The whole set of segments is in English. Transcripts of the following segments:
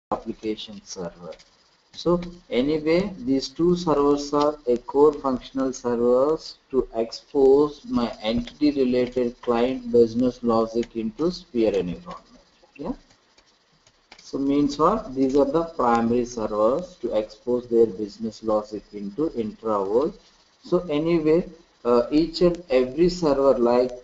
application server. So anyway, these two servers are a core functional servers to expose my entity related client business logic into Sphere environment. Yeah. So means what? These are the primary servers to expose their business logic into intra world. So anyway, each and every server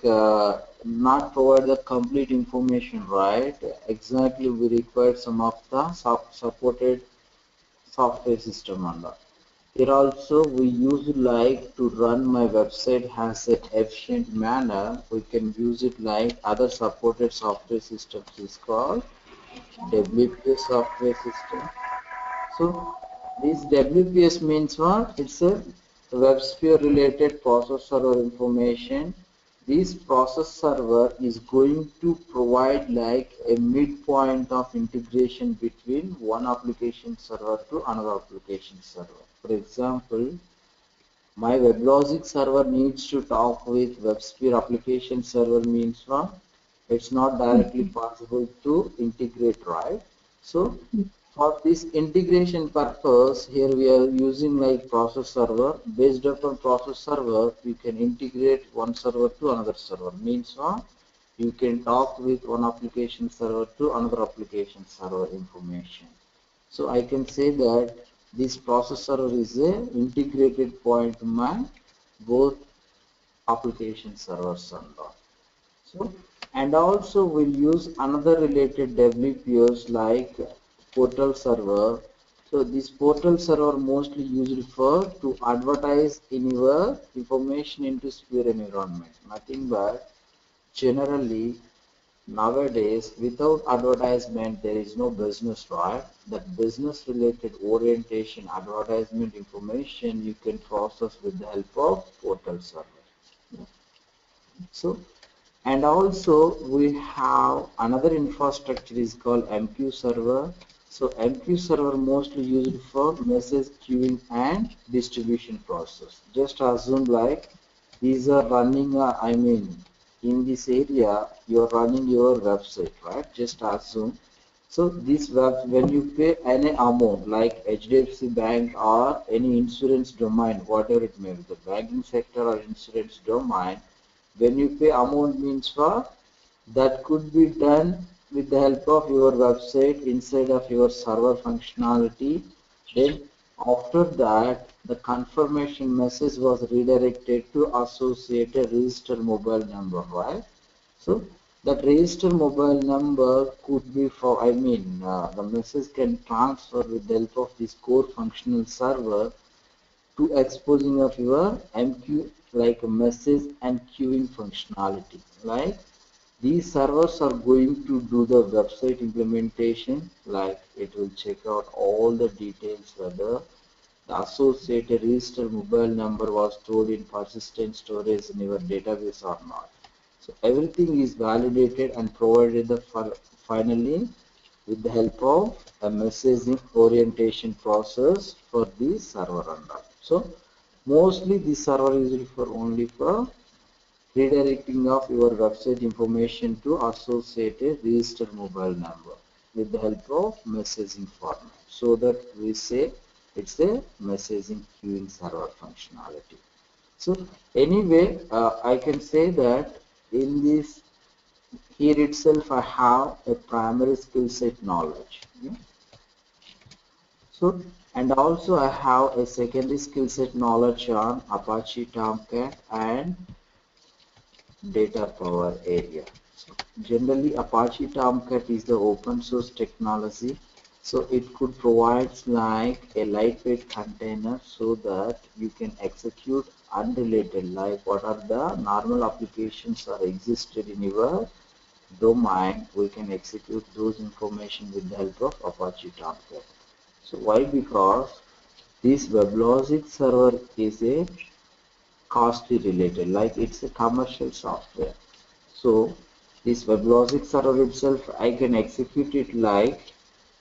not provide the complete information, right? Exactly, we require some of the supported software system on that. Here also we use like to run my website has an efficient manner. We can use it like other supported software systems is called WPS software system. So this WPS means what? It's a WebSphere related process server information. This process server is going to provide like a midpoint of integration between one application server to another application server. For example, my WebLogic server needs to talk with WebSphere application server means what? It's not directly possible to integrate, right? So for this integration purpose, here we are using like process server. Based upon process server, you can integrate one server to another server. Means what? You can talk with one application server to another application server information. So I can say that this process server is a integrated point to my both application servers and all. So, and also we'll use another related WPOs like portal server. So this portal server mostly used for to advertise in your information into Sphere environment. Nothing but generally nowadays without advertisement there is no business, right? That business related orientation advertisement information you can process with the help of portal server. So and also we have another infrastructure is called MQ server. So MQ server mostly used for message queuing and distribution process. Just assume like these are running, in this area you are running your website, right? Just assume. So this web, when you pay any amount like HDFC Bank or any insurance domain, whatever it may be, the banking sector or insurance domain, when you pay amount means what? That could be done with the help of your website inside of your server functionality. Then after that, the confirmation message was redirected to associated registered mobile number, right? So that registered mobile number could be for, the message can transfer with the help of this core functional server to exposing of your MQ like a message and queuing functionality. Like these servers are going to do the website implementation, like it will check out all the details whether the associated registered mobile number was stored in persistent storage in your database or not. So everything is validated and provided finally with the help of a messaging orientation process for the server and all. So mostly this server is used for only for redirecting of your website information to associated registered mobile number with the help of messaging format. So that we say it's a messaging queuing server functionality. So anyway, I can say that in this here itself I have a primary skill set knowledge. Yeah. So and also I have a secondary skill set knowledge on Apache Tomcat and data power area. So generally Apache Tomcat is the open source technology. So it could provide like a lightweight container so that you can execute unrelated like what are the normal applications are existed in your domain. We can execute those information with the help of Apache Tomcat. So why? Because this WebLogic server is a costly related, like it's a commercial software. So this WebLogic server itself, I can execute it like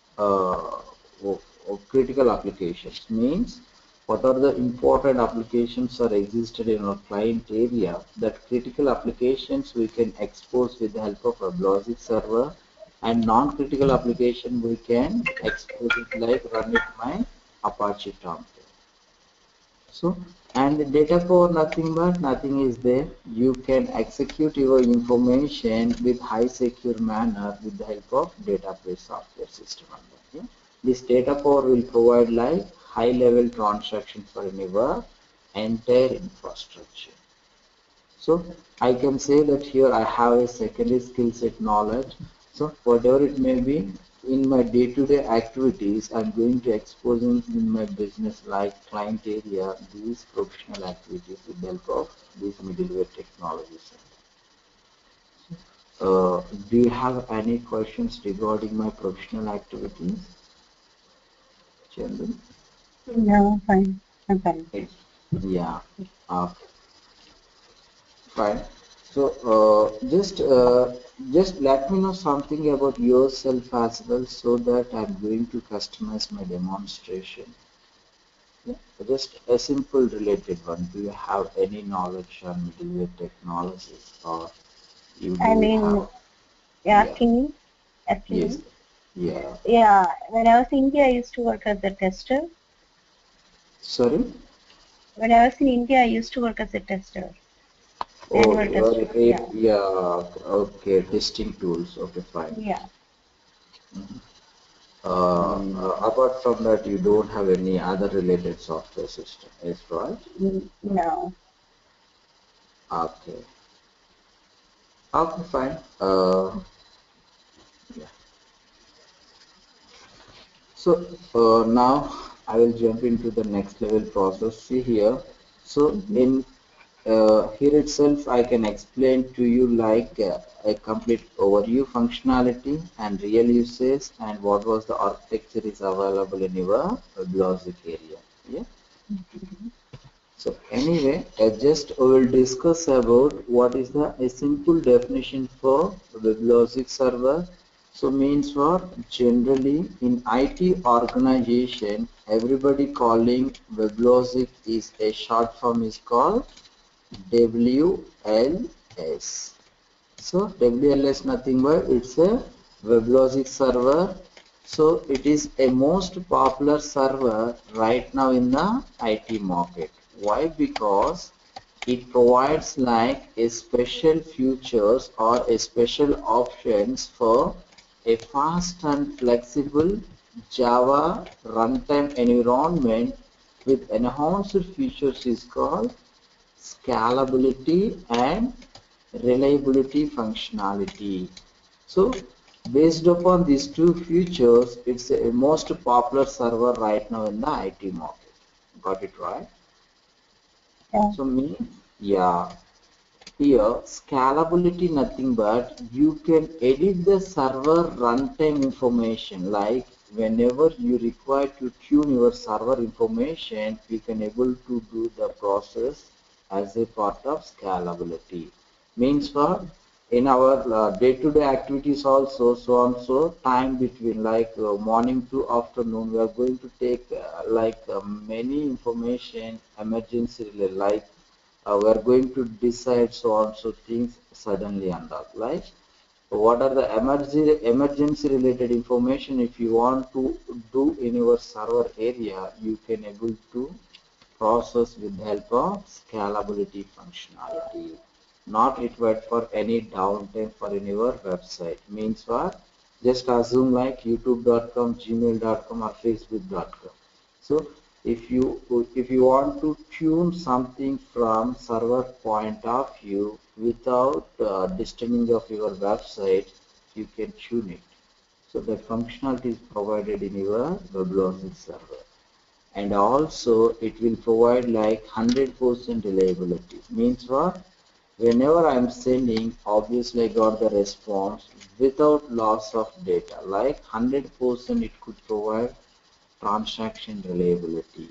critical applications. Means what are the important applications are existed in our client area. That critical applications we can expose with the help of WebLogic server. and non-critical application we can expose it like run it my Apache Tomcat. So, and the data core nothing but nothing is there. You can execute your information with high secure manner with the help of database software system. Okay? This data core will provide like high level transaction for your entire infrastructure. So I can say that here I have a secondary skill set knowledge. So whatever it may be, in my day-to-day activities, I'm going to expose in my business like client area these professional activities with the help of these middleware technologies. Do you have any questions regarding my professional activities, Chandu? No, fine. I'm fine. Yeah. Fine. So just let me know something about yourself as well, so that I'm going to customize my demonstration. Yeah. Just a simple related one. Do you have any knowledge on middleware technologies, or you I do mean, have? you're Yeah. asking me? Asking Yes. me? Yeah. Yeah, when I was in India, I used to work as a tester. Sorry. When I was in India, I used to work as a tester, Oh, manual you are tester. Yeah, yeah. Okay. Testing tools. Okay. Fine. yeah. Apart from that, you don't have any other related software system, is right? No. Okay. Okay, fine. Yeah. So now I will jump into the next level process. See here. So Mm-hmm. in here itself, I can explain to you like a complete overview functionality and real uses and what was the architecture is available in your logic area. Yeah. Mm-hmm. So anyway, just we will discuss about what is the a simple definition for WebLogic server. So means for generally in IT organization, everybody calling WebLogic is a short form is called WLS. So WLS nothing but it's a WebLogic server. So it is a most popular server right now in the IT market. Why? Because it provides like a special features or a special options for a fast and flexible Java runtime environment with enhanced features is called scalability and reliability functionality. So based upon these two features, it's a most popular server right now in the IT market. Got it right? Yeah. So means, yeah, here scalability nothing but you can edit the server runtime information like whenever you require to tune your server information, you can able to do the process as a part of scalability. Means for in our day-to-day activities also so on so time between like morning to afternoon we are going to take many information emergency like we are going to decide so on so things suddenly and all like what are the emergency related information if you want to do in your server area you can able to process with the help of scalability functionality not required for any downtime for in your website means what just assume like youtube.com gmail.com or facebook.com so if you want to tune something from server point of view without disturbing of your website, you can tune it. So the functionality is provided in your WebLogic server. And also it will provide like 100% reliability. Means what? Whenever I'm sending, obviously I got the response without loss of data. Like 100% it could provide transaction reliability.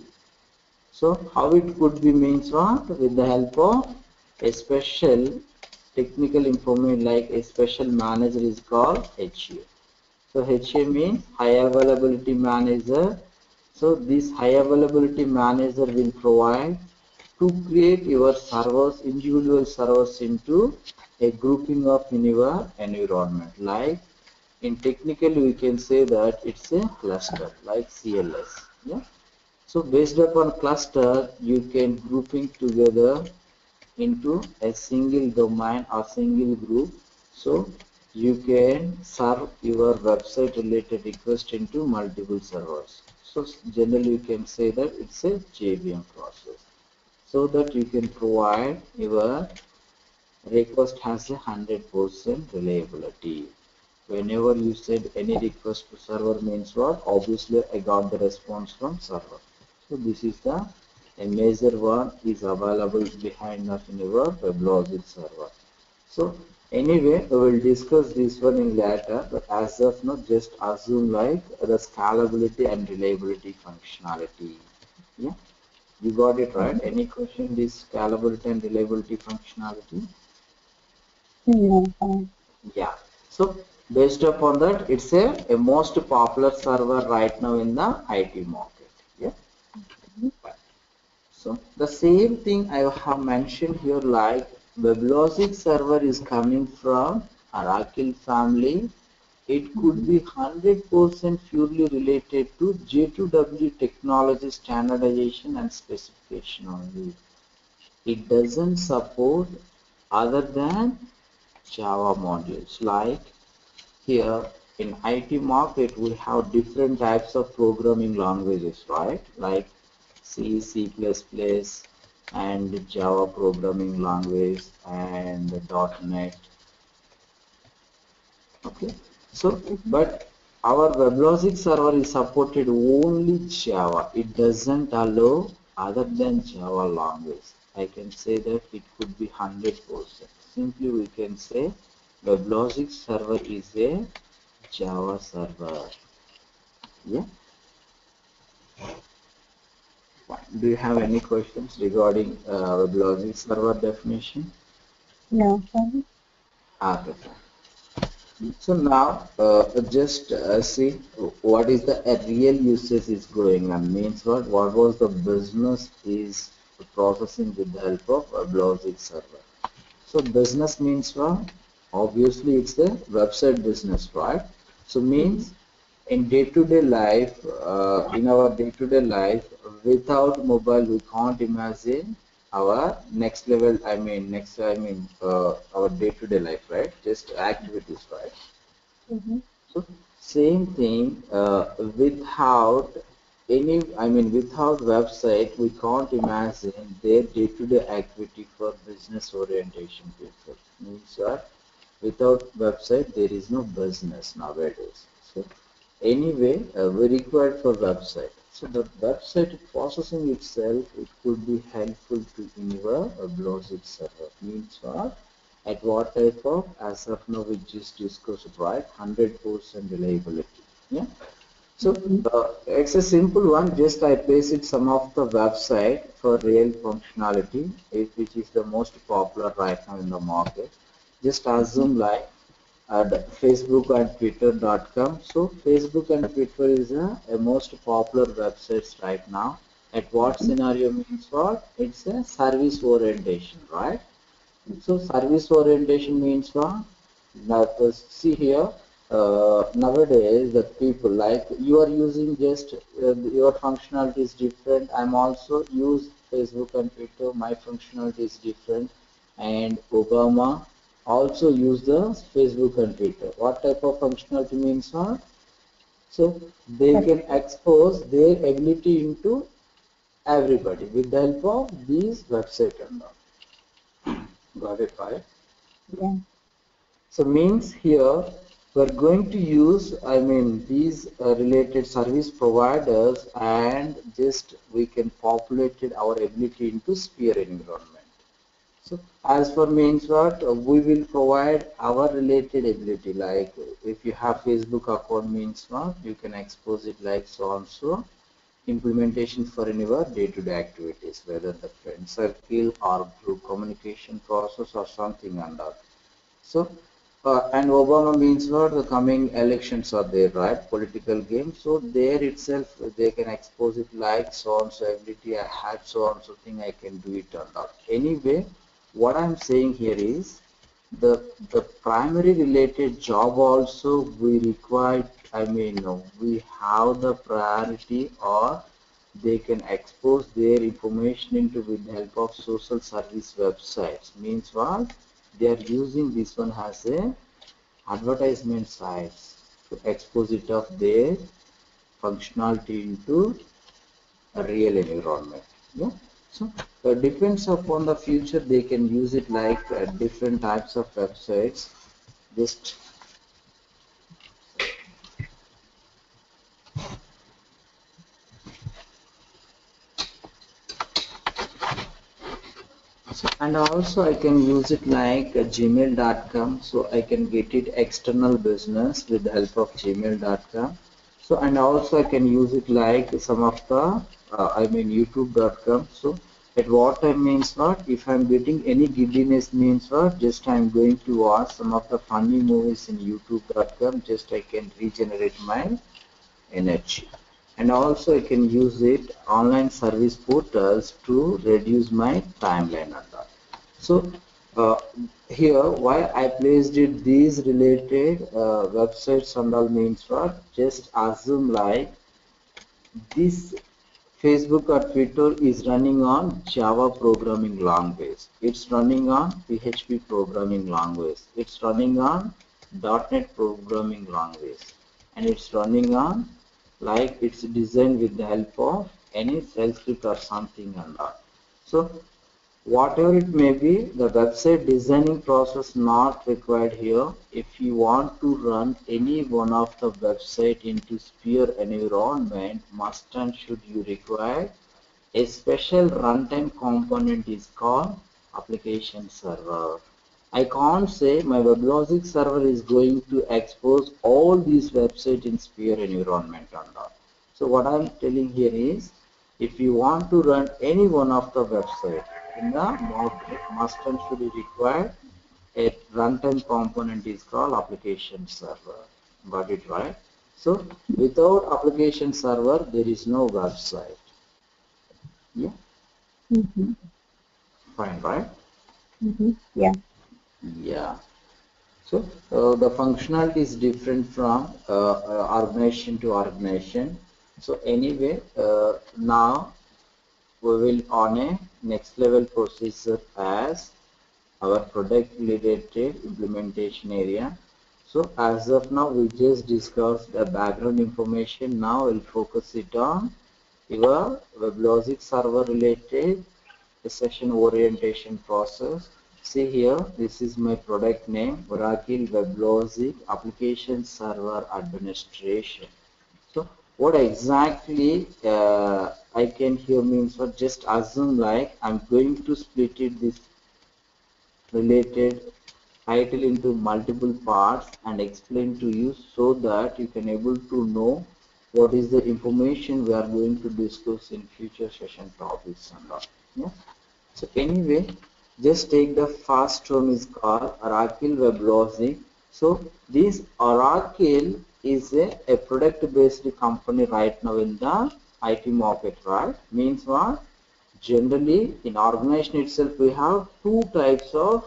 So how it could be means what? With the help of a special technical information like a special manager is called HA. So HA means high availability manager. So this high availability manager will provide to create your servers, individual servers into a grouping of in your environment like in technically we can say that it's a cluster like CLS. Yeah. So based upon cluster, you can grouping together into a single domain or single group. So you can serve your website related request into multiple servers. So generally you can say that it's a JVM process. So that you can provide your request has a 100% reliability. Whenever you send any request to server means what? Obviously I got the response from server. So this is the a major one is available behind us in your WebLogic server. So anyway, we will discuss this one in later, but as of now, just assume like the scalability and reliability functionality. Yeah, you got it right. Any question? This scalability and reliability functionality? No, fine. Yeah. So based upon that, it's a most popular server right now in the IT market. Yeah. So the same thing I have mentioned here, like WebLogic server is coming from Oracle family. It could be 100% purely related to J2W technology standardization and specification only. It doesn't support other than Java modules. Like here in IT market, we have different types of programming languages, right? Like C, C++, and Java programming language and .NET. Okay, so but our WebLogic server is supported only Java. It doesn't allow other than Java language. I can say that it could be 100%. Simply we can say WebLogic server is a Java server. Yeah. Do you have any questions regarding WebLogic server definition? No, fine. Okay. So now just see what is the real usage is going on. Means what was the business is processing with the help of a Logic server. So business means what? Obviously it's the website business, right? So means in day-to-day life, in our day-to-day life, without mobile, we can't imagine our next level. Our day-to-day life, right? Just activities, right? So same thing. Without without website, we can't imagine their day-to-day activity for business orientation people. Means what? Without website, there is no business nowadays. So anyway, we required for website. So the website processing itself, it could be helpful to in your Logic server. Means what? At what type of, as of now we just discussed, right? 100% reliability. Yeah. So it's a simple one. Just I pasted some of the website for real functionality, which is the most popular right now in the market. Just assume like Facebook and Twitter.com. So Facebook and Twitter is a most popular websites right now. At what scenario means what? It's a service orientation, right? So service orientation means what? Now, see here, nowadays the people like you are using just your functionality is different. I'm also use Facebook and Twitter. My functionality is different, and Obama also use the Facebook and Twitter. What type of functionality means what? So they can expose their ability into everybody with the help of these website and all. Got it, right? Yeah. So means here we're going to use, these related service providers and just we can populate our ability into Sphere environment. So as for means what, we will provide our related ability, like if you have Facebook account means what, you can expose it like so and so implementation for your day-to-day activities, whether the friend circle or through communication process or something and all. So, and Obama means what? The coming elections are there, right? Political game. So there itself, they can expose it like so and so ability. I had so and so thing. I can do it or not. Anyway, what I'm saying here is the primary related job also we require, I mean, we have the priority, or they can expose their information into with the help of social service websites. Means what? They are using this one as a advertisement sites to expose it of their functionality into a real environment. Yeah. So depends upon the future, they can use it like different types of websites. Just and also I can use it like gmail.com, so I can get it external business with the help of gmail.com. So and also I can use it like some of the I mean youtube.com. So at what time means what, if I'm getting any giddiness means what, just I'm going to watch some of the funny movies in youtube.com, just I can regenerate my energy. And also I can use it online service portals to reduce my timeline and all. So uh, here why I placed it these related websites and all means what, just assume like this Facebook or Twitter is running on Java programming language. It's running on PHP programming language. It's running on .NET programming language. And it's running on like it's designed with the help of any shell script or something and all. So whatever it may be, the website designing process not required here. If you want to run any one of the website into Sphere environment, must and should you require a special runtime component is called application server. I can't say my WebLogic server is going to expose all these websites in Sphere environment or not. So what I'm telling here is, if you want to run any one of the website in the must and should be required, a runtime component is called application server. Got it right? So without application server, there is no website. Yeah. Mm-hmm. Fine, right? Mm-hmm. Yeah. Yeah. So the functionality is different from organization to organization. So anyway, now we will on a next level procedure as our product related implementation area. So as of now, we just discussed the background information. Now we'll focus it on your WebLogic server related session orientation process. See here, this is my product name, Oracle WebLogic Application Server Administration. So what exactly I can here means, what just assume like I'm going to split it this related title into multiple parts and explain to you so that you can able to know what is the information we are going to discuss in future session topics and all. Yeah. So anyway, just take the first term is called Oracle WebLogic. So this Oracle is a product-based company right now in the IT market, right? Means what? Generally, in organization itself, we have two types of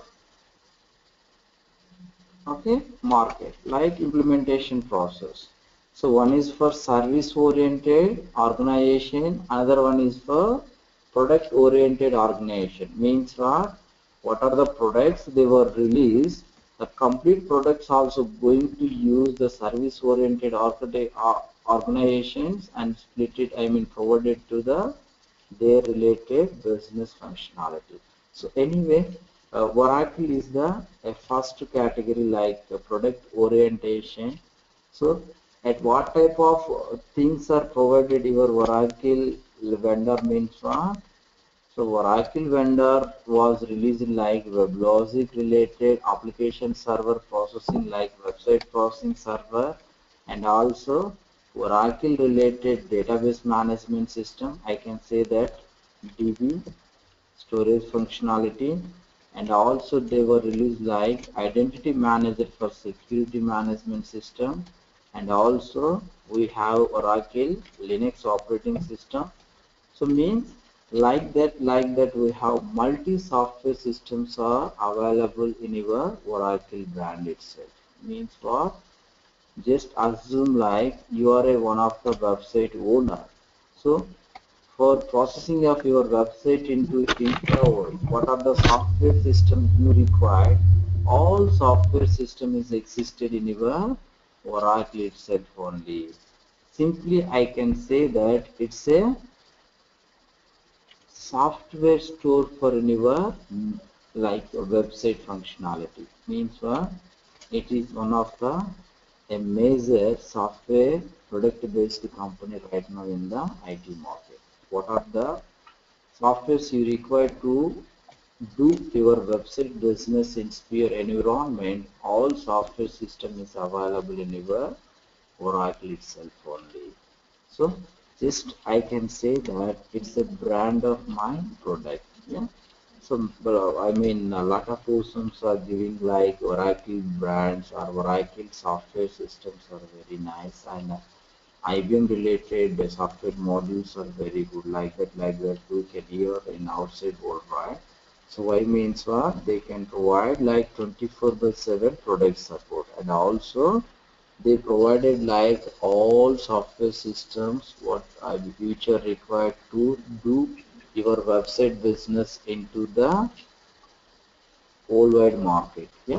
market like implementation process. So one is for service oriented organization, another one is for product oriented organization. Means what are the products they were released, the complete products also going to use the service oriented organizations and split it, I mean provide it to the their related business functionality. So anyway, Oracle is the first category like product orientation. So at what type of things are provided your Oracle vendor means what? So Oracle vendor was released like WebLogic related application server processing like website processing server, and also Oracle related database management system. I can say that DB storage functionality, and also they were released like identity manager for security management system, and also we have Oracle Linux operating system. So means like that we have multi software systems are available in your Oracle brand itself. Means what? Just assume like you are one of the website owner. So for processing of your website into cloud, what are the software systems you require? All software system is existed in your Oracle itself only. Simply I can say that it's a software store for your like a website functionality. Means what? It is one of the a major software product based company right now in the IT market. What are the softwares you require to do your website business in Sphere environment? All software system is available in your Oracle itself only. So just I can say that it's a brand of my product. Yeah. So I mean a lot of persons are giving like Oracle brands or Oracle software systems are very nice, and IBM related software modules are very good, like that we can hear in outside world, right? So I means what they can provide like 24/7 product support, and also they provided like all software systems what which are required to do your website business into the worldwide market. Yeah,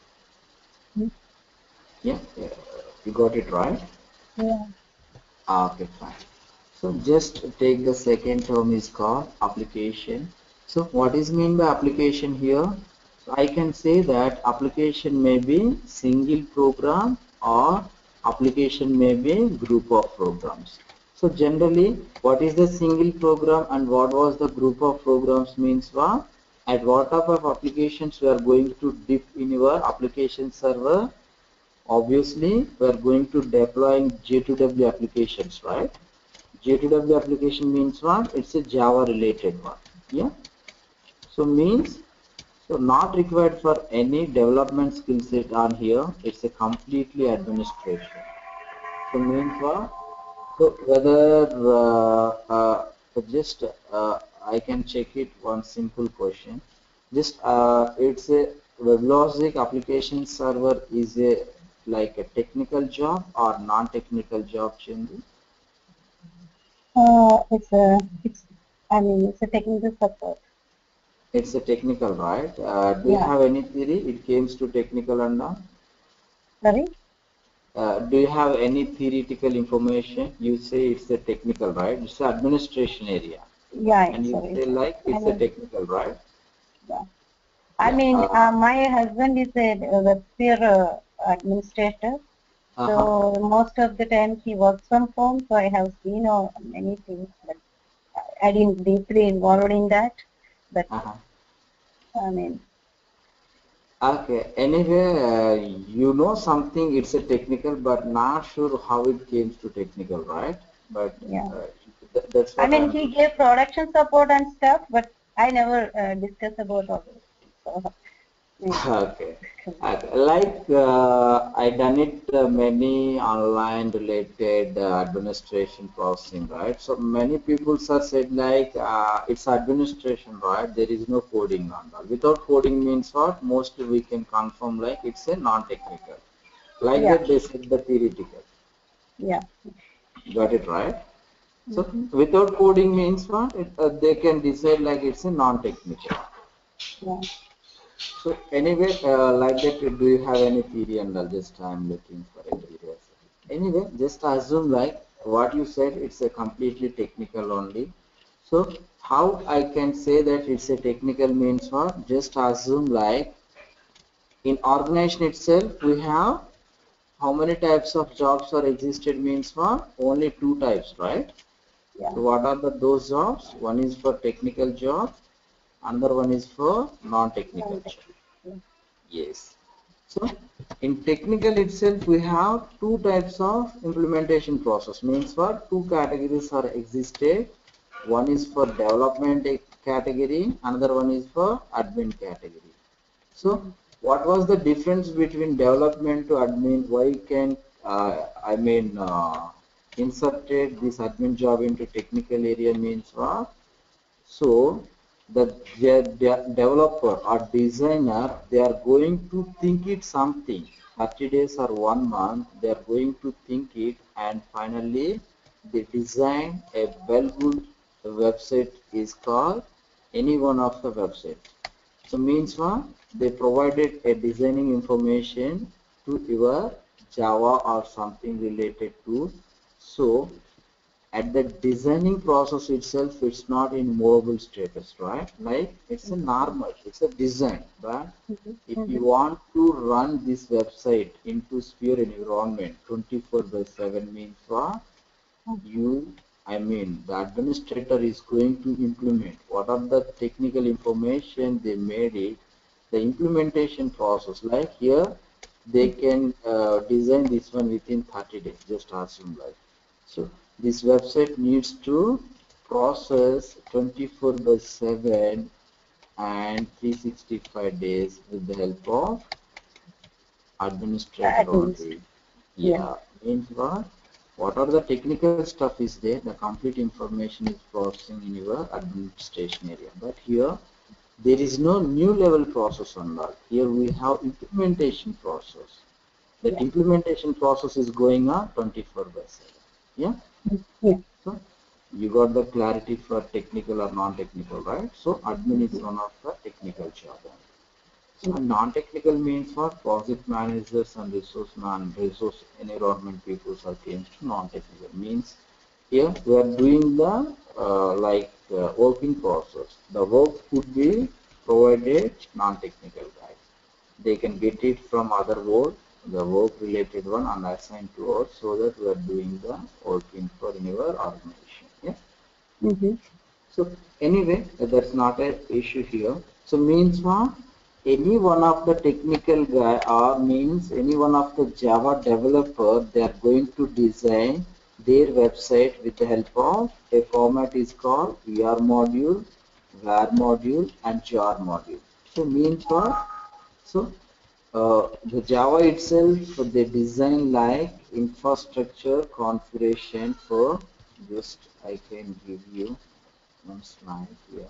yeah. You got it right. Yeah. Okay, fine. So just take the second term is called application. So what is mean by application here? So I can say that application may be single program or application may be group of programs. So generally, what is the single program and what was the group of programs means what? At what type of applications we are going to dip in your application server? Obviously, we are going to deploying J2W applications, right? J2W application means what? It's a Java related one. Yeah. So means so not required for any development skill set on here. It's a completely administration. So means what? So whether just I can check it one simple question. Just it's a WebLogic application server is a like a technical job or non-technical job, Chindu? It's a technical support. It's a technical, right? Do you Yeah. have any theory? It comes to technical and all? Sorry? Do you have any theoretical information? You say it's a technical, right? It's an administration area. Yeah, And you sorry. say like I it's a mean, technical, right? yeah. Yeah. My husband is a WebSphere administrator. Uh-huh. So most of the time he works from home. So I have seen many things, but I didn't deeply involved in that. But Uh-huh. I mean, Okay. Anyway, you know something, it's a technical, but not sure how it came to technical, right? But yeah. that's I what mean, I'm he looking. gave production support and stuff, but I never discussed about all this. So, Okay. Like I done it many online related administration processing, right? So many people are said like it's administration, right? There is no coding on that. Without coding means what? Mostly we can confirm like it's a non-technical. Like yeah, that they said the theoretical. yeah. Got it right? So Mm-hmm. without coding means what? They can decide like it's a non-technical. Yeah. So anyway, like that, do you have any theory? And I'll just I'm looking for a theory. Anyway, just assume like what you said, it's a completely technical only. So how I can say that it's a technical means what? Just assume like in organization itself we have how many types of jobs are existed means what? Only two types, right? Yeah. So what are those jobs? One is for technical job, another one is for non-technical job. Yeah. Yes. So in technical itself, we have two types of implementation process. Means what? Two categories are existed. One is for development category, another one is for admin category. So what was the difference between development to admin? Why can inserted this admin job into technical area means what? So the developer or designer, they are going to think it something. 30 days or 1 month, they are going to think it, and finally they design a well good website is called any one of the website. So means what? They provided a designing information to your Java or something related to. So at the designing process itself, it's not in movable status, right? Like it's a normal, it's a design. But if you want to run this website into Sphere environment 24/7 means what? The administrator is going to implement what are the technical information they made it, the implementation process. Like here, they can design this one within 30 days, just assume like. So this website needs to process 24/7 and 365 days with the help of administrator only. Yeah, means what? What are the technical stuff is there? The complete information is processing in your administration area. But here, there is no new level process on that. Here we have implementation process. That implementation process is going on 24/7. Yeah? Yeah. So you got the clarity for technical or non-technical, right? So admin is one of the technical job. So non-technical means for project managers and resource environment people are changed to non-technical. Means here we are doing the working process. The work could be provided non-technical guys. They can get it from other work, the work related one, and assign to us so that we are doing the working for your organization. Yeah. So anyway, that's not an issue here. So means what? Any one of the technical guy or means any one of the Java developer, they are going to design their website with the help of a format is called VR module, var module, and jar module. So means what? So the Java itself, they design like infrastructure configuration for just I can give you one slide here.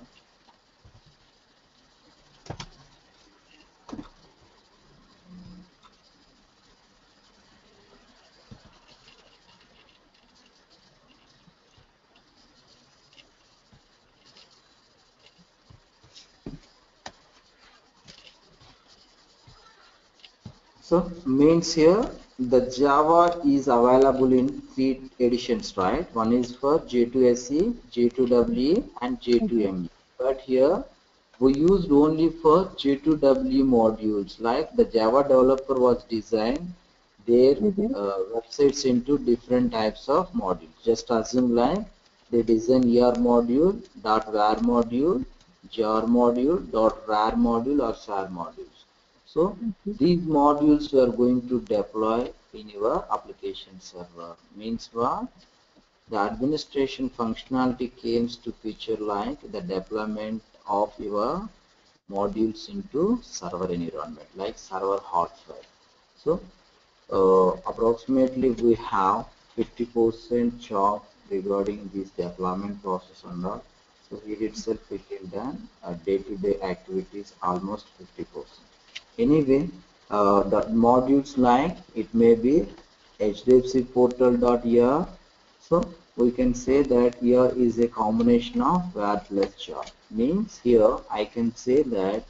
So means here the Java is available in 3 editions, right? One is for J2SE, J2WE, and J2ME. But here we used only for J2WE modules. Like the Java developer was designed their websites into different types of modules. Just assume like they design ER module, .var module, jar module, .rar module, or SAR modules. So these modules we are going to deploy in your application server. Means what? The administration functionality comes to feature like the deployment of your modules into server environment, like server hardware. So approximately we have 50% job regarding this deployment process and all. So here itself we can done day-to-day activities almost 50%. Anyway, the modules like it may be HDFC portal.er. So we can say that here is a combination of var plus jar. Means here I can say that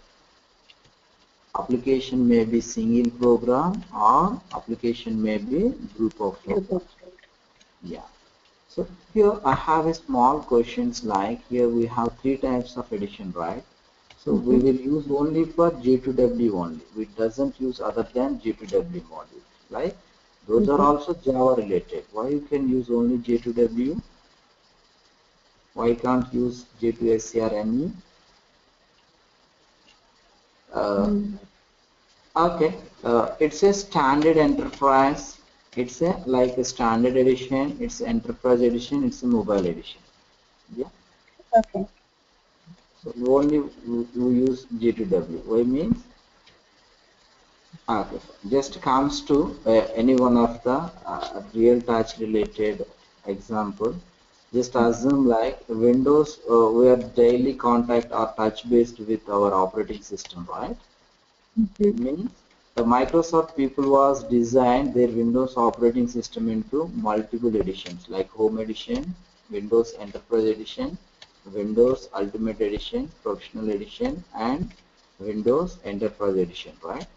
application may be single program or application may be group of programs. Yeah. So here I have a small questions like here we have 3 types of edition, right? So we will use only for J2W only. We doesn't use other than J2W module. Like those are also Java related. Why you can use only J2W? Why can't use J2SE or ME? Okay, it's a standard enterprise. It's a like a standard edition. It's enterprise edition. It's a mobile edition. Yeah. Okay. So we use J2W. Why means? Okay. Just comes to any one of the real touch related example. Just assume like Windows, we are daily contact or touch based with our operating system, right? Means the Microsoft people was designed their Windows operating system into multiple editions like Home Edition, Windows Enterprise Edition, Windows Ultimate Edition, Professional Edition, and Windows Enterprise Edition, right?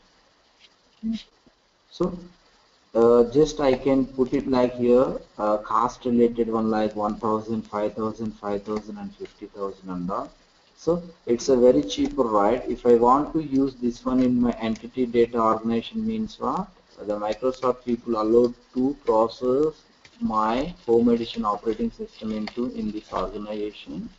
So just I can put it like here, cost related one like 1,000, 5,000, 5,000, and 50,000 and all. So it's a very cheaper, right? If I want to use this one in my entity data organization means what? The Microsoft people allowed to process my home edition operating system into in this organization.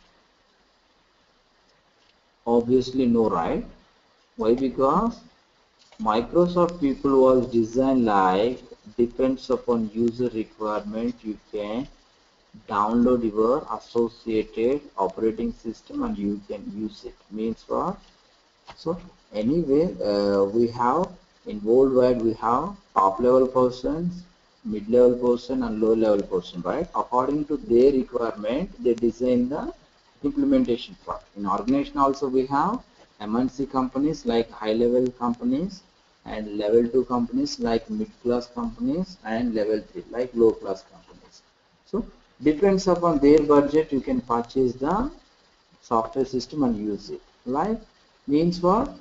Obviously no, right? Why? Because Microsoft people was designed like depends upon user requirement. You can download your associated operating system and you can use it. Means what? So anyway, we have in worldwide we have top level persons, mid level person, and low level person, right? According to their requirement, they design the implementation part. In organization also we have MNC companies like high level companies and level 2 companies like mid class companies and level 3 like low class companies. So depends upon their budget, you can purchase the software system and use it. Like means what?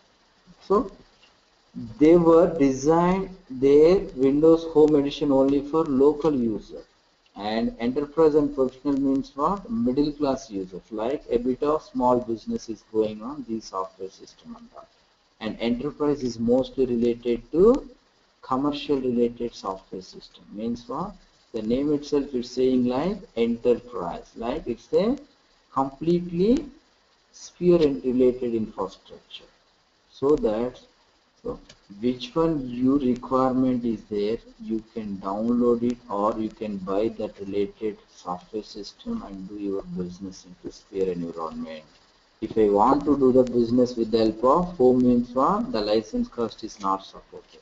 So they were designed their Windows Home Edition only for local users, and enterprise and professional means what? Middle class users, like a bit of small business is going on the software system and that. And enterprise is mostly related to commercial related software system. Means what? The name itself is saying like enterprise, like it's a completely sphere related infrastructure. So that so which one your requirement is there, you can download it or you can buy that related software system and do your business into sphere environment. If I want to do the business with the help of home means what, the license cost is not supported.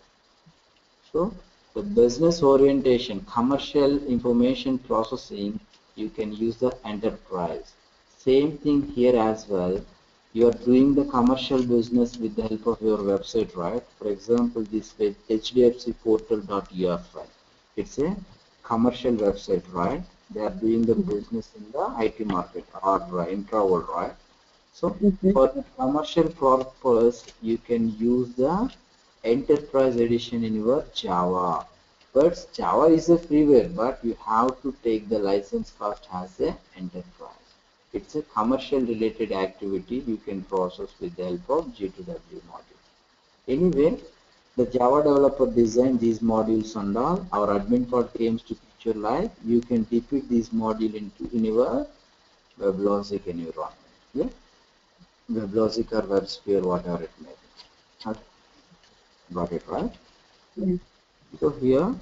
So the business orientation, commercial information processing, you can use the enterprise. Same thing here as well. You are doing the commercial business with the help of your website, right? For example, this page, hdfcportal.ur. It's a commercial website, right? They are doing the business in the IT market or intra world, right? So for the commercial purpose, you can use the enterprise edition in your Java. But Java is a freeware, but you have to take the license cost as a enterprise. It's a commercial related activity you can process with the help of G2W module. Anyway, the Java developer designed these modules and all. Our admin part came to picture like you can depict this module into in your WebLogic environment. Yeah? WebLogic or WebSphere, whatever it may be. Okay. Got it, right? Yeah. So here,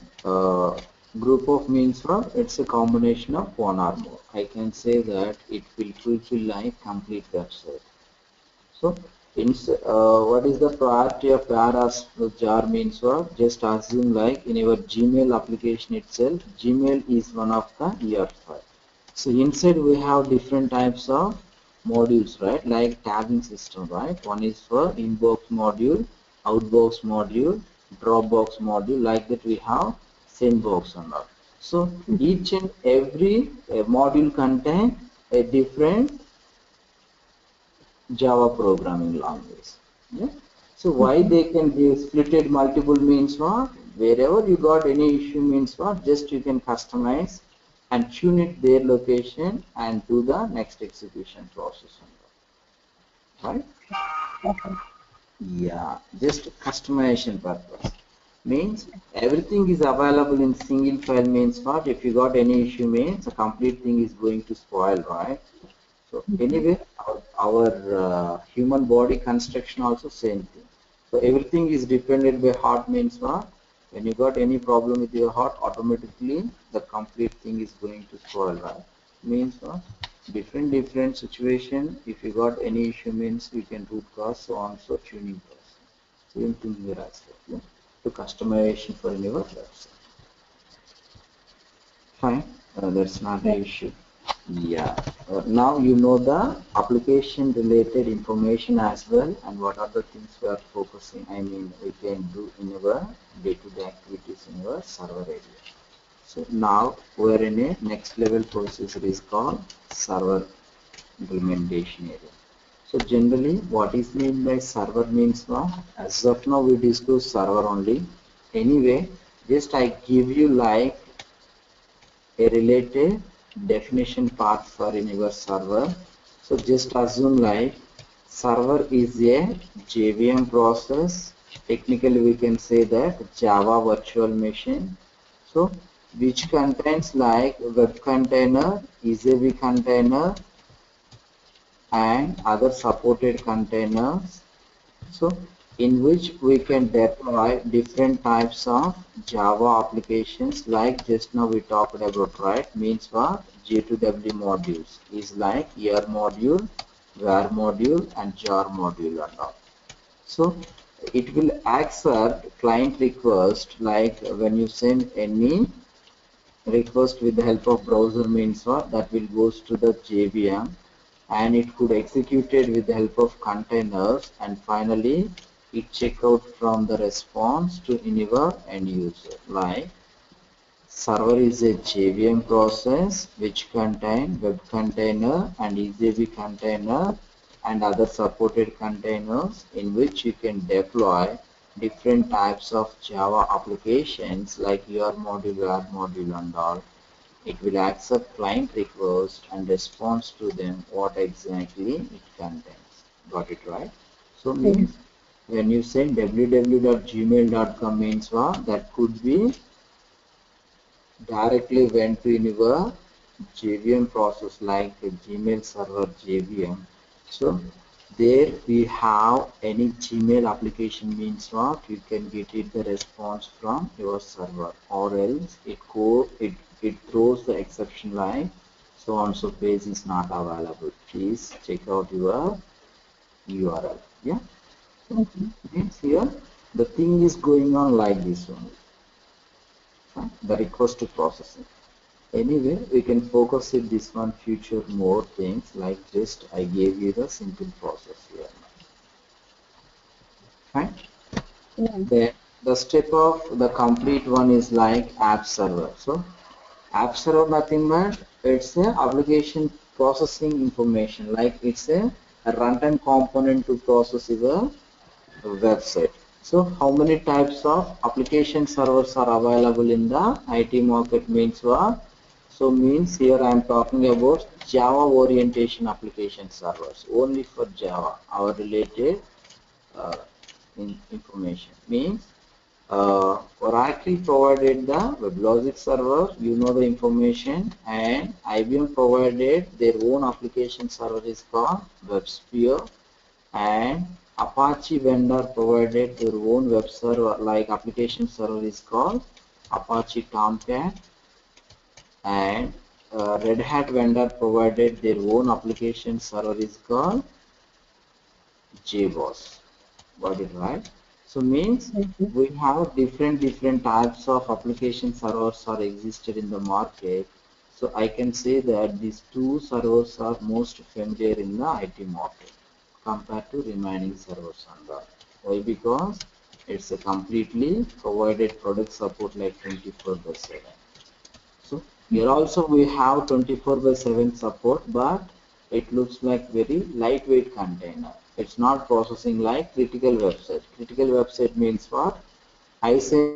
group of means for it's a combination of one or more. I can say that it will fulfill like complete website. So, what is the priority of whereas jar means what? Just assume like in your Gmail application itself, Gmail is one of the ER file. So inside we have different types of modules, right? Like tagging system, right? One is for inbox module, outbox module, Dropbox module. Like that we have sandbox and all. So each and every module contain a different Java programming language. Yeah? So why they can be splitted multiple means what? Wherever you got any issue means what? Just you can customize and tune it their location and do the next execution process. Right? Okay. Yeah, just customization purpose. Means everything is available in single file means what? If you got any issue means the complete thing is going to spoil, right? So anyway, our human body construction also same thing. So everything is dependent by heart means what? When you got any problem with your heart, automatically the complete thing is going to spoil, right? Means what? Different situation. If you got any issue means you can root cause so on so tuning process. Same thing here as well. Yeah? To customization for your website. Fine, that's not Yeah. an issue. Yeah. Now you know the application related information as well, and what are the things we are focusing. I mean, we can do in our day-to-day activities in our server area. So now we're in a next level procedure is called server implementation area. So generally, what is meant by server means what? As of now, we discuss server only. Anyway, just I give you like a related definition part for in your server. So just assume like server is a JVM process. Technically, we can say that Java virtual machine. So which contains like web container, EJB container, and other supported containers. So in which we can deploy different types of Java applications like just now we talked about, right? Means what? J2W modules is like ER module, WAR module, and JAR module and all. So it will accept client request like when you send any request with the help of browser means what? That will goes to the JVM and it could execute it with the help of containers and finally it check out from the response to your end user. Like server is a JVM process which contain web container and EJB container and other supported containers in which you can deploy different types of Java applications like your module, your module and all. It will accept client request and response to them what exactly it contains. Got it right? So means when you send www.gmail.com means what? That could be directly went to your JVM process like a Gmail server JVM. So there we have any Gmail application means what you can get it the response from your server or else it throws the exception like so on so page is not available. Please check out your URL. Yeah. Means here the thing is going on like this only. The request to processing. Anyway, we can focus it this one future more things like just I gave you the simple process here. Fine. Yeah. The step of the complete one is like app server. So app server nothing but it's a application processing information like it's a runtime component to process your website. So how many types of application servers are available in the IT market means what? So means here I am talking about Java orientation application servers only for Java. Our related uh, information means Oracle provided the WebLogic server, you know the information, and IBM provided their own application server is called WebSphere, and Apache vendor provided their own web server like application server is called Apache Tomcat, and Red Hat vendor provided their own application server is called JBoss. Got it right? So means we have different types of application servers are existed in the market. So I can say that these two servers are most familiar in the IT market compared to remaining servers on that. Why? Because it's a completely provided product support like 24/7. So here also we have 24/7 support, but it looks like very lightweight container. It's not processing like critical website. Critical website means what? I say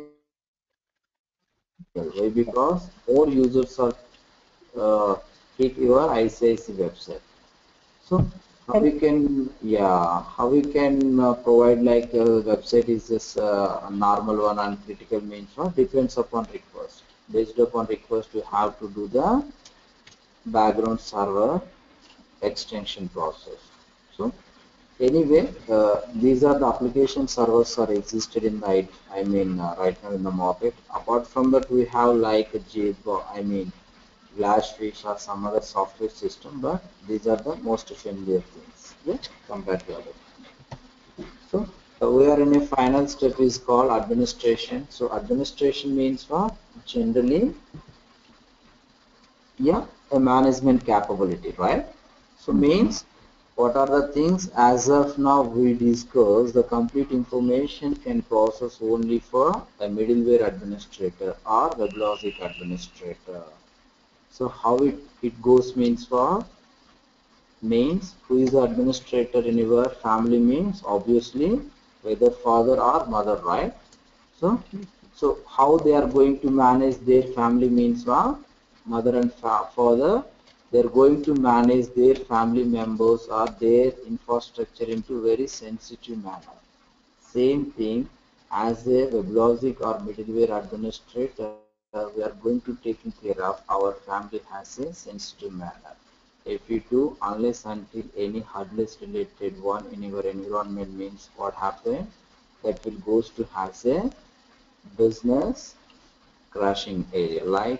why? Because more users are hit your ICIC website. So how we can, yeah, how we can provide like a website is just a normal one and critical means what depends upon request. Based upon request, you have to do the background server extension process. So anyway, these are the application servers are existed in the right now in the market. Apart from that, we have like a Glassfish or some other software system, but these are the most familiar things, yeah, compared to others. So we are in a final step is called administration. So administration means what? Generally, yeah, a management capability, right? So means what are the things as of now we discuss the complete information can process only for a middleware administrator or WebLogic administrator. So how it goes means for means who is the administrator in your family means obviously whether father or mother, right? So how they are going to manage their family means mother and father, they are going to manage their family members or their infrastructure into very sensitive manner. Same thing as a WebLogic or middleware administrator, we are going to taking care of our family has a sensitive manner. If you do, unless until any hardless related one in your environment means what happens, that will goes to has a business crashing area. Like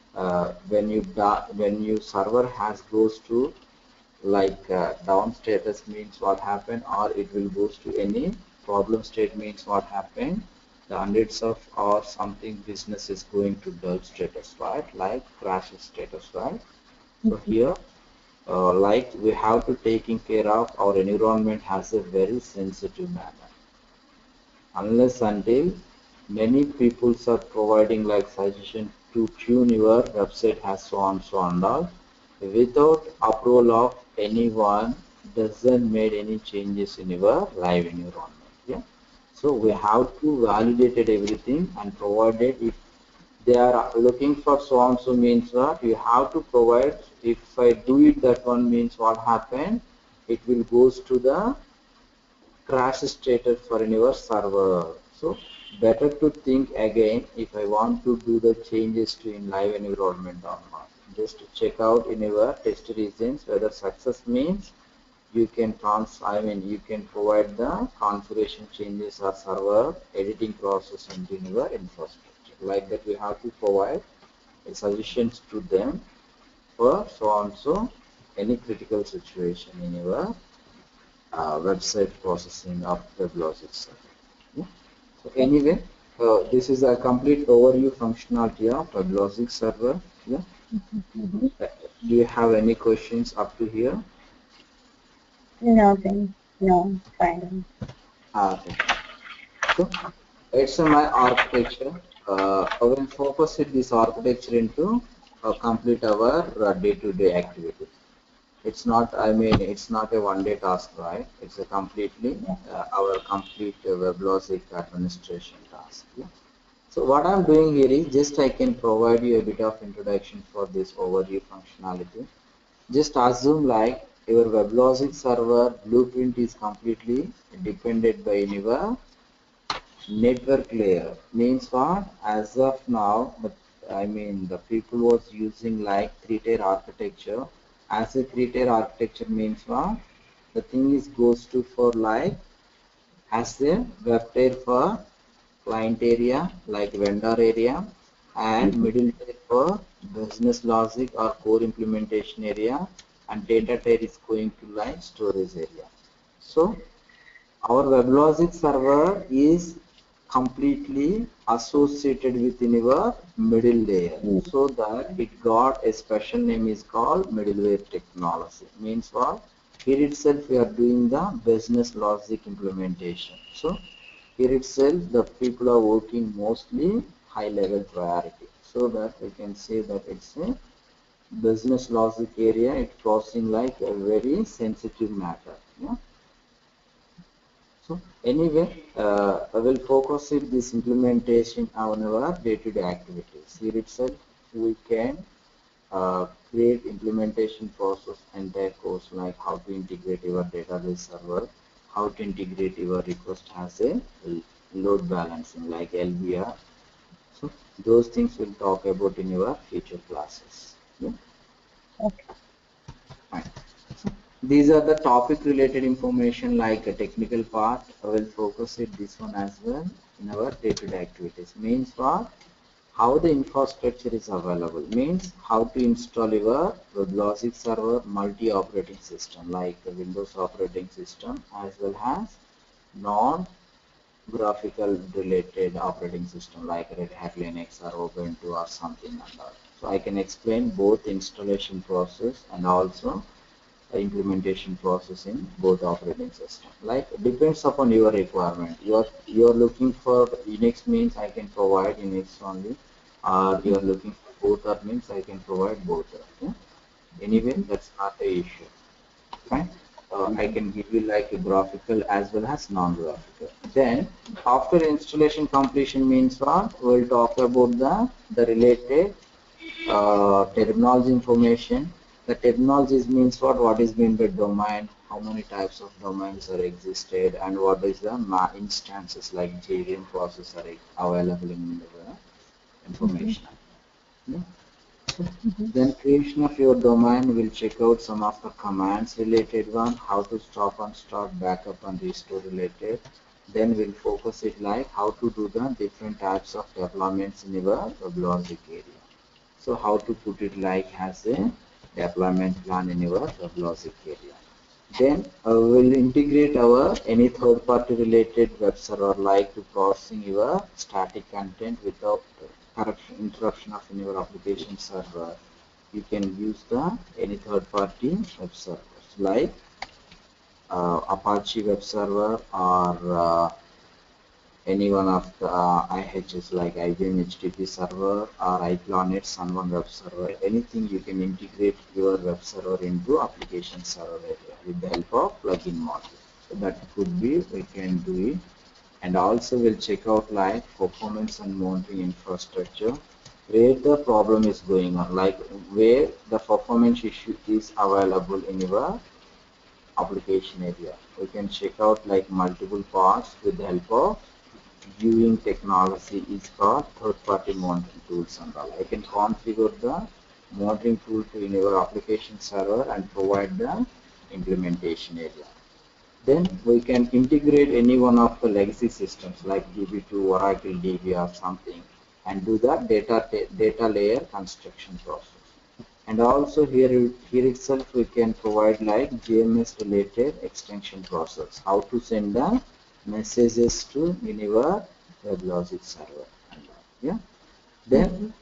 when you server has goes to like down status means what happened, or it will goes to any problem state means what happened. The hundreds of or something business is going to dull status, right? Like crash status, right? So here, like we have to taking care of our environment has a very sensitive manner. Unless until many people are providing like suggestion to tune your website has so on all without approval of anyone doesn't made any changes in your live environment. Yeah. So we have to validate everything and provided if they are looking for so means what you have to provide. If I do it that one means what happened, it will goes to the crash status for your server. So better to think again if I want to do the changes to in live environment or not. Just to check out in your test regions whether success means you can you can provide the configuration changes or server editing process into your infrastructure. Like that we have to provide suggestions to them for so any critical situation in your website processing of WebLogic. Yeah. So anyway, this is a complete overview functionality of WebLogic server. Yeah. Do you have any questions up to here? No, then, no, fine. Okay. So it's my architecture. I will focus this architecture into complete our day-to-day activity. It's not, I mean, it's not a one-day task, right? It's a completely our complete WebLogic administration task. Yeah. So what I'm doing here is just I can provide you a bit of introduction for this overview functionality. Just assume like your WebLogic server blueprint is completely dependent by your network layer. Means what? As of now, I mean the people was using like three-tier architecture. As a three-tier architecture means what? The thing is goes to for like as a web tier for client area like vendor area and middle tier for business logic or core implementation area and data tier is going to like storage area. So our WebLogic server is completely associated within your middle layer so that it got a special name is called middleware technology. Means what? Here itself we are doing the business logic implementation. So here itself the people are working mostly high level priority so that we can say that it's a business logic area. It's crossing like a very sensitive matter. Yeah. So anyway, I will focus in this implementation on our day-to-day activities. Here itself, we can create implementation process entire course like how to integrate your database server, how to integrate your request as a load balancing like LBR. So those things we'll talk about in your future classes. Yeah? Okay. Fine. These are the topic related information like a technical part. I will focus it this one as well in our day-to-day activities. Means what? How the infrastructure is available. Means how to install your WebLogic server multi-operating system like the Windows operating system as well as non-graphical related operating system like Red Hat Linux or Ubuntu or something like that. So I can explain both installation process and also implementation process in both operating system. Like depends upon your requirement. You're looking for Unix means I can provide Unix only, or you're looking for both or means I can provide both. Okay? Anyway, that's not a issue. Fine. I can give you like a graphical as well as non-graphical. Then after installation completion means what? We'll talk about the related terminology information. The terminologies means what? What is meant by domain? How many types of domains are existed, and what is the instances like JVM process are available in the information. Yeah. Then creation of your domain will check out some of the commands related one, how to stop and start, backup and restore related. Then we'll focus it like how to do the different types of deployments in your WebLogic area. So how to put it like as a deployment plan in your WebLogic area. Then we'll integrate our any third-party related web server like to processing your static content without interruption of your application server. You can use the any third-party web servers like Apache web server or any one of the IHS like IBM HTTP server or iPlanet Sun1 web server, anything you can integrate your web server into application server area with the help of plugin module. So that could be, we can do it. And also we'll check out like performance and monitoring infrastructure, where the problem is going on, like where the performance issue is available in your application area. We can check out like multiple parts with the help of viewing technology is called third-party monitoring tools and all. I can configure the monitoring tool to in your application server and provide the implementation area. Then we can integrate any one of the legacy systems like DB2, Oracle DB or something and do the data layer construction process. And also here itself we can provide like JMS related extension process, how to send the messages to in your WebLogic server. Yeah. Then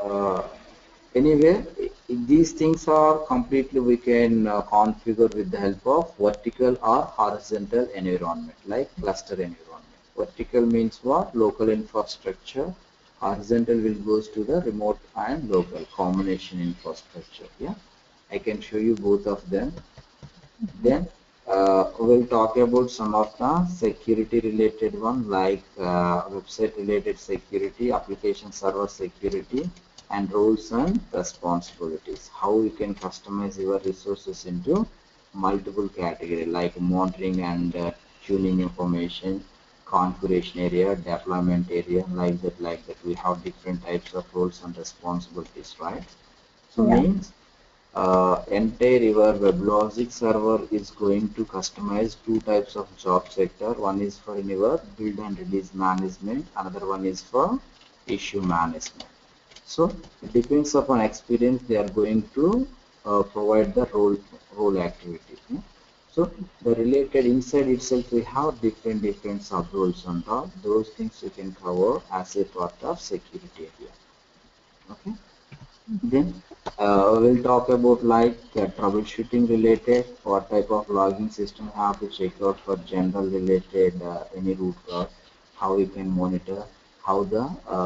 anyway, these things are completely we can configure with the help of vertical or horizontal environment like cluster environment. Vertical means what? Local infrastructure. Horizontal will goes to the remote and local combination infrastructure. Yeah, I can show you both of them. Then we'll talk about some of the security related one like website related security, application server security, and roles and responsibilities. How you can customize your resources into multiple categories like monitoring and tuning information, configuration area, deployment area, like that. We have different types of roles and responsibilities, right? So means entire your WebLogic server is going to customize two types of job sector. One is for your build and release management, another one is for issue management. So it depends upon experience they are going to provide the role activity. Yeah? So the related inside itself we have different sub roles on top. Those things we can cover as a part of security area. Okay. Then we'll talk about like troubleshooting related, what type of logging system have to check out for general related any root cause, how we can monitor, how the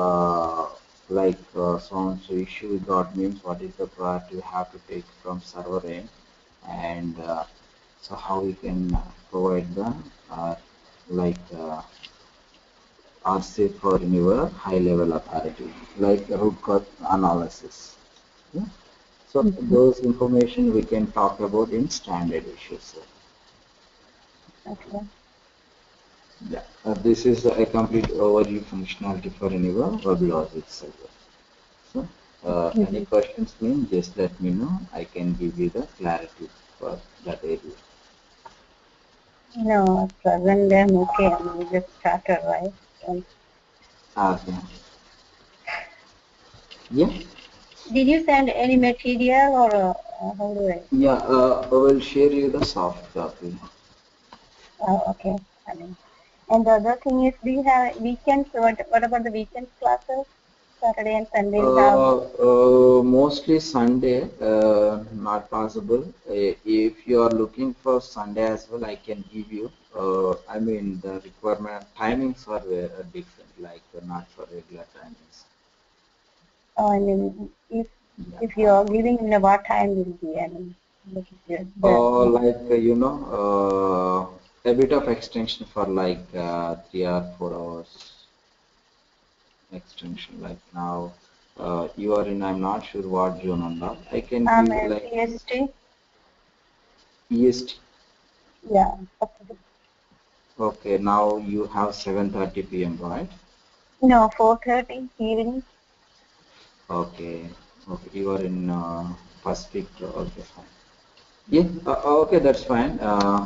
so issue we got means what is the priority we have to take from server end, and so how we can provide the RC for your high level authority like root cause analysis. Yeah? So those information we can talk about in standard issues. Okay. Yeah, this is a complete overview functionality for your WebLogic server. So any questions, mean just let me know. I can give you the clarity for that area. No, at present I'm okay. I mean, we just started, right? Okay. Yeah. Did you send any material or how do I? Yeah, I will share you the soft copy. Oh, okay. I mean, and the other thing is, do you have weekends? What about the weekends classes? Saturday and Sunday you have? Mostly Sunday, not possible. If you are looking for Sunday as well, I can give you. I mean, the requirement timings are different, like not for regular timings. I mean, if you Yeah. are giving in what time will be, I mean, what is Like a bit of extension for like 3 or 4 hours extension. Like now, you are in. I'm not sure what zone on that. I can give you like EST? EST. Yeah. Okay, now you have 7:30 p.m. right? No, 4:30 evening. Okay, okay, you are in Pacific. Okay, fine. Yeah, okay, that's fine.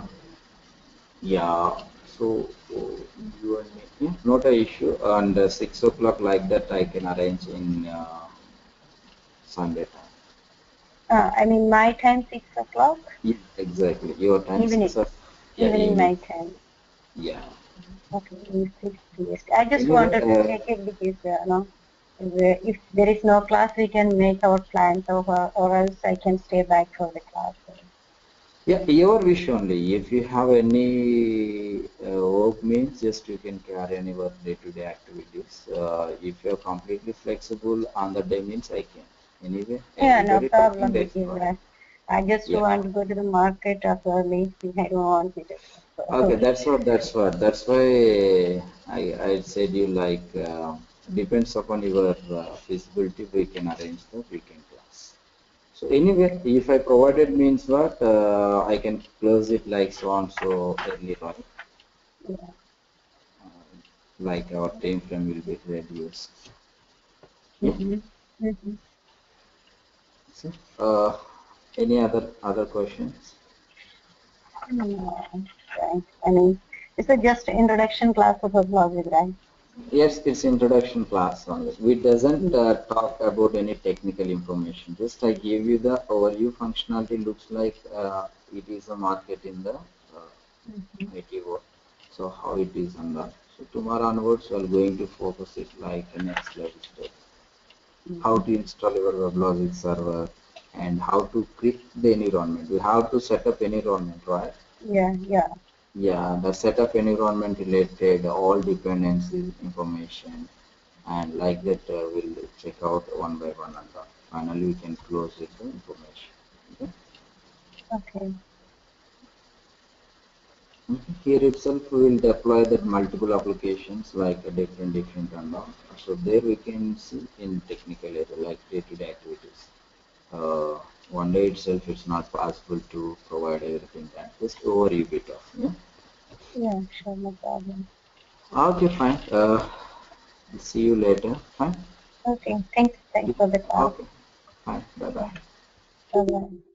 Yeah, so you and me, yeah, not a issue. And 6 o'clock like that, I can arrange in Sunday time. I mean, my time 6 o'clock. Yeah, exactly. Your time Evening. 6 o'clock. Yeah, Evening my evening. time. Yeah. Okay, in 6 PST. I just Anyway, wanted to check it because, if there is no class, we can make our plans or else I can stay back for the class. yeah, your wish only. If you have any work means, just you can carry on your day-to-day activities. If you're completely flexible on the day means, I can. Anyway, Yeah, no everybody taking problem their because time. I just Yeah. want to go to the market as early. I don't want to just. Okay, that's why I said you like depends upon your feasibility. We can arrange the weekend class. So anyway, if I provided means what I can close it like so on so early, right? Yeah. Like our time frame will be reduced. Yeah. Mm-hmm. Mm-hmm. So, any other questions? No, right. I mean, it's a just introduction class of a logic, right? Yes, it's introduction class only. We doesn't Mm-hmm. talk about any technical information. Just I gave you the overview functionality. Looks like it is a market in the IT world. So how it is on that. So tomorrow onwards, we are going to focus it like the next level step. How Mm-hmm. to install your WebLogic server and how to create the environment. We have to set up environment, right? Yeah, yeah. Yeah, the setup environment related, all dependencies information, and like that we'll check out one by one and finally we can close it the information. Okay? Okay. Here itself we will deploy that multiple applications like a different and all. So there we can see in technical area like day-to-day activities. Uh, One day itself it's not possible to provide everything and just overview bit of. Yeah. Yeah, sure, no problem. Okay, fine. See you later. Fine. Okay, thanks for the call. Okay, fine. Bye bye. Bye bye.